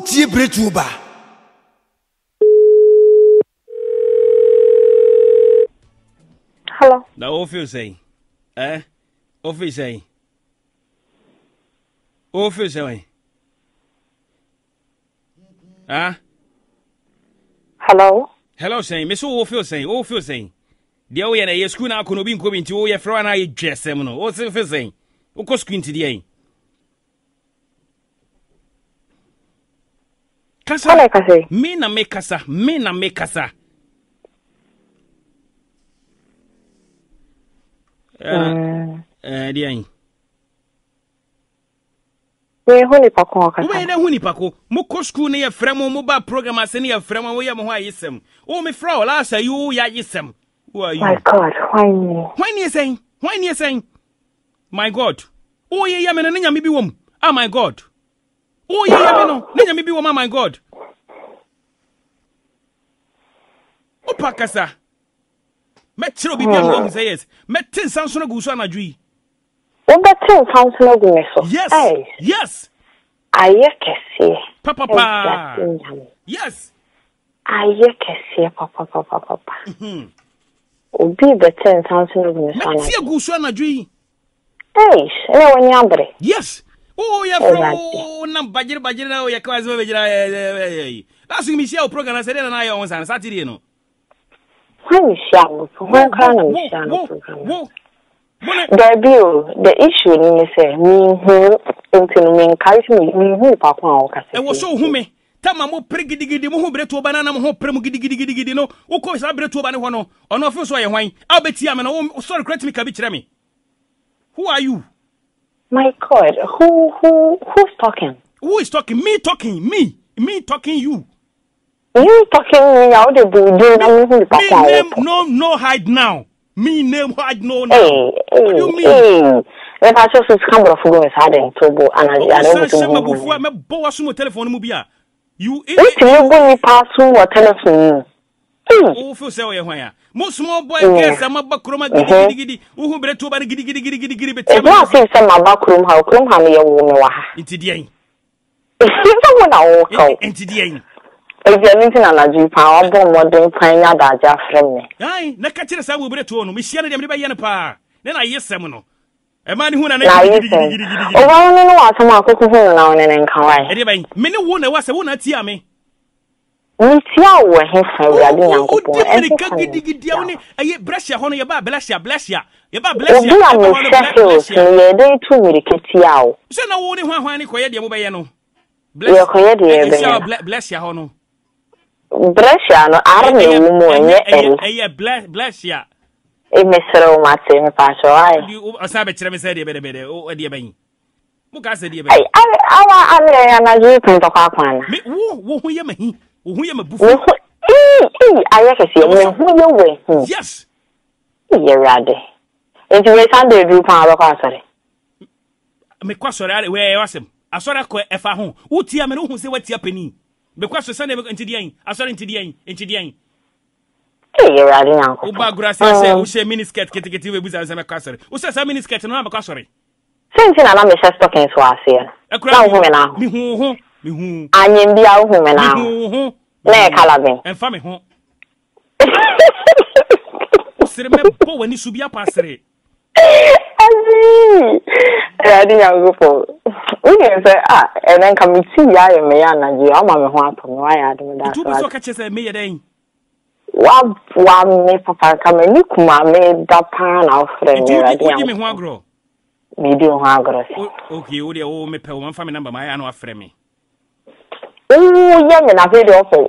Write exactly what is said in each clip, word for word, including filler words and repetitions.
Uti bretuba. Hello. Now, what you say? Eh? What you say? What you say? Ah? Hello. Hello, saying, Miss What you say? What you say? The way na ye school na kono bi nko bi nti wo ye fra na ye dwesem no. What you say? Wo ko school nti dey. Kasa. Hello, Kasa. Me na me kasa, me na me kasa. Eh, eh, dey. We huni pako Kasa. We na huni pako. Mo ko school na ye fra mo mo ba program ase na ye fra mo wo ye mo ho ayesem. O me fra o la sa you ya yesem. Who are you? My God, why me? Why you saying? Why you saying? My God. Oh yeah, yeah, me no nyame bi wom. Ah my God. Oh yeah, yeah, me no. Nyame bi wom, ah my God. Opa kasa. Me tiro bi bi am wom say yes. Me tin sanso na guso anadwi. What that thing sounds no good so. Yes. Hey. Yes. Aye kese. Papa papa. Yes. Aye kese papa papa papa. Mhm. Obi better sounds no good so. Me tie guso anadwi. Hey, ene wani abre. Yes. Oh yeah, bro. Na bajir bajir na o ya kwazi be bajira. Last week me share o program na say na ya on Saturday no. Why me share no? Why can't me share no program? Whoa. Debut, the issue ni say me who into me encourage me me who papa o kase. E wo so hu me. Tama mo pregidigidi mo hu breto banana mo hu prem gidigidigidi no. Wo ko sa breto ba ne ho no. Ono ofo so ye hwan. A beti am no. Sorry, correct me ka bi kire me. Who are you? My God, who who who's talking? Who is talking? Me talking. Me. Me talking you. You talking me out the building na me who papa o. Name no no hide now. Me name hide no now. Hey, What do you mean? Hey. If I just come off go inside and to bo and I don't say know. Before me bo wasu mo telephone mu bia. You What you go ni pass or telephone? Oh, feel say we hwan ya. Mo small boy guess am ba kroma gidi gidi. Wo hu breto ba gidi gidi gidi gidi be tell me. If I say say my back room how come ha me ye wo me wa ha. Inti dey. If I na wo ko. Inti dey. If you anything na naji pa obo modern pan ya da ja frem me. Ai, na ka kire sa wo breto no. Me hia na dem de ba ye ne pa. Na na yesem no. E ma ni hu na na gidi gidi gidi gidi. O wa no no asama akoko hu na one ne nkan wai. E dey ban. Me ne wo na wa se wo na tia me. Ntia wo he fa urade nyankopon. E dey ka gidi gidi a woni aye blessia ho no ye ba blessia blessia. Ye ba blessia. Obi a me special ye dey tu miriketia o. Se na wo ni hwan hwan ni koye de mo be ye no. Ye koye de ye be. Blessia blessia ho no. Blessia no arme wo mo enye el. Aye blessia. E mesere o mate me pa so ai. O sa be kire me se de be de o de ben. Mo ka se de be. Ai awa ale ya na ju pin to kwa kwana. Me wo wo hu ye mahi. Wo hu ye mabufu. Wo eh eh aye ka se me hu ye we. Yes. Ye rade. Enti we Sunday du pa ba kwa sore. Me kwa sore ale we wasem. Asore ko efa ho. Wo tia me no hu se watia pani. Me kwa so Sunday enti dian. Asore enti dian. Enti dian. Eh rade nyanko. Uba grasa se wo she mini skirt kitikiti we buza se me kwa sore. Wo se sa mini skirt no na me kwa sore. Senti na na me she stocking so ase. Na hu me na. Mi hu hu. Mi hu. Anyem bia hu me na. Mi hu hu. Na e kala ben. Enfa me hu. Sere me bo wani subia pasere. Azi. Rade nyanko po. We say ah, and then come see ya me ya na ji ama me ho ato me wa ya de me da. Tu so ka chese me ye den. Wa wa me papa ka me ni kuma me da pa na ofre me rade nyanko. Tu me ho agro. Me di ho agro. Okay, o de o me pe o man fa me number ma ya na afre me. Oh, yeah, me na fe de ofre.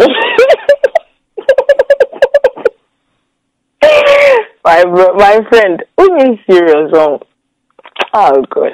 My my friend, who is serious on? Oh God.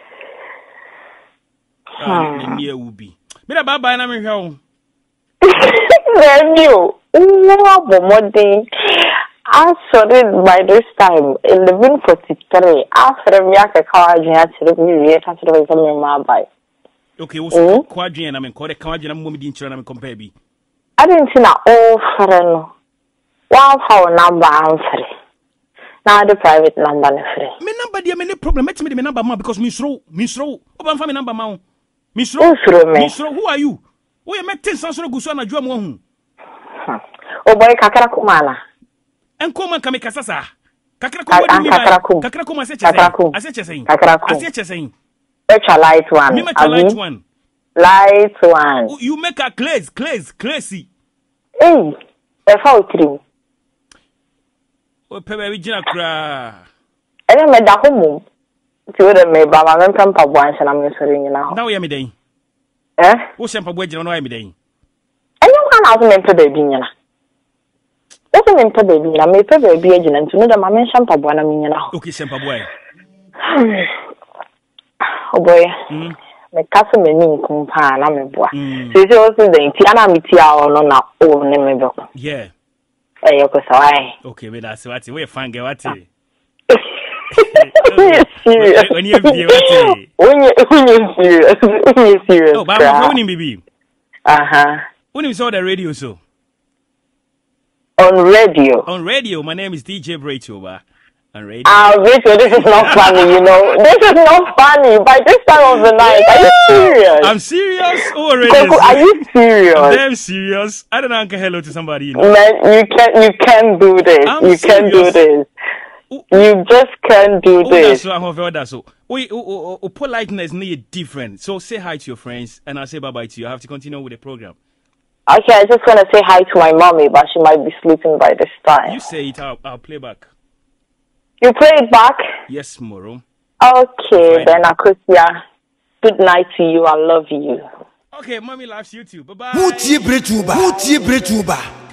Ah, ni e ubi. Me da baba na me hwe o. Then you, what modern? I saw it by this time, eleven forty-three. After me, I can call you to the music. I should have come my by. Okay, so quadrian na me ko de quadrian na mo me di nchira na me compare bi. I didn't see na all friend. One phone number I'm free. Now the private number is free. Me number dia me no problem. Let me the number ma because me slow, me slow. Oba fa me number ma. Me slow. Me slow. Who are you? We met ten sansoro guso na dwam wo hu. O boy kakra kumana. Enko man kamika sasa. Kakra ko wodi mi ba. Kakra ko ma se chese. Ase chese. Kakra ko. Ase chese. It's a light one. Me make a light one. Light one. You make a clays, clays, classy. Hey, a foul trim. O pebe we jina kra. And then me da home. If you would me ba ma kan pa buan se na me sori nyina. Now we me dey. Eh? Wo sempa bo jina no we me dey. Enyo kan na so me pe baby nyina. Wo me pe baby na me pe baby agina ntu no da ma me sempa bo na me nyina. Okay, sempa boy. Oh boy. Mm. Me kasa me ni kumpa na me boa. Mm. Se se o se den ti ana mi ti a ono na o ne me beko. Yeah. Eh yo ko sawai. Okay, me that's what we fan get what. Serious. When you be what? When you when you serious. When you serious. Oh, but how many baby? Uh-huh. When you saw the radio so? On radio. On radio, my name is D J Braytoba. On radio. Ah, Rachel, this is not funny, you know. This is not funny. By this time of the night, are you serious? I'm serious. Oh, already. Coco, are you serious? I'm damn serious. I don't know. Uncle, hello to somebody. You know. Man, you can't. You can't do this. I'm you can't do serious. this. Ooh. You just can't do Oh, this. that's so. I'm very that's so. We, oh, oh, oh, politeness need different. So say hi to your friends, and I'll say bye bye to you. I have to continue with the program. Okay, I just want to say hi to my mommy, but she might be sleeping by this time. You say it. I'll, I'll play back. You play it back? Yes, Moro. Okay, Fine. then Akosia. Good night to you. I love you. Okay, mommy loves you too. Bye bye. Who T Bretuba? Who T Bretuba?